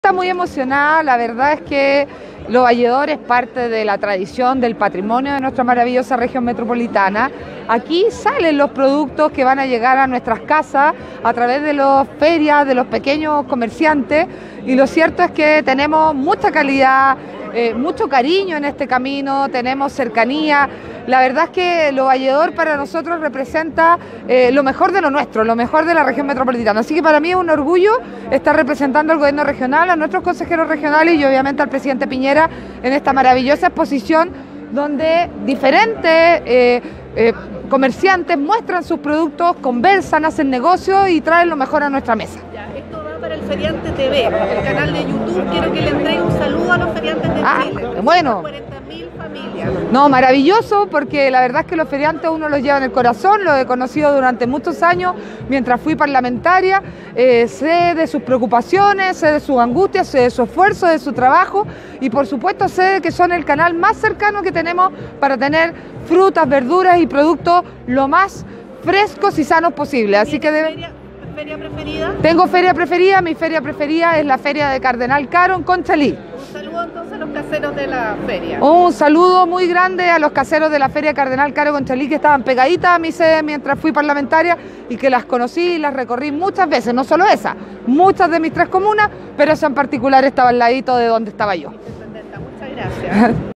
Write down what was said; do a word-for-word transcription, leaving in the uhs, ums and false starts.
Está muy emocionada, la verdad es que Lo Valledor es parte de la tradición, del patrimonio de nuestra maravillosa región metropolitana. Aquí salen los productos que van a llegar a nuestras casas a través de las ferias, de los pequeños comerciantes, y lo cierto es que tenemos mucha calidad, eh, mucho cariño en este camino, tenemos cercanía. La verdad es que Lo Valledor para nosotros representa eh, lo mejor de lo nuestro, lo mejor de la región metropolitana. Así que para mí es un orgullo estar representando al gobierno regional, a nuestros consejeros regionales y obviamente al presidente Piñera en esta maravillosa exposición donde diferentes eh, eh, comerciantes muestran sus productos, conversan, hacen negocios y traen lo mejor a nuestra mesa. Ya, esto va para el Feriante T V, el canal de YouTube. Quiero que le entregue un saludo a los feriantes de ah, Chile. Bueno. cuarenta mil familias. No, maravilloso, porque la verdad es que los feriantes uno los lleva en el corazón, los he conocido durante muchos años mientras fui parlamentaria, eh, sé de sus preocupaciones, sé de sus angustias, sé de su esfuerzo, de su trabajo y por supuesto sé que son el canal más cercano que tenemos para tener frutas, verduras y productos lo más frescos y sanos posible. Así que deben... feria, ¿Feria preferida? Tengo feria preferida, mi feria preferida es la feria de Cardenal Caro en Conchalí. Un saludo entonces a los caseros de la feria. Un saludo muy grande a los caseros de la feria Cardenal Caro Conchalí que estaban pegaditas a mi sede mientras fui parlamentaria y que las conocí y las recorrí muchas veces, no solo esa, muchas de mis tres comunas, pero esa en particular estaba al ladito de donde estaba yo. Intendenta, muchas gracias.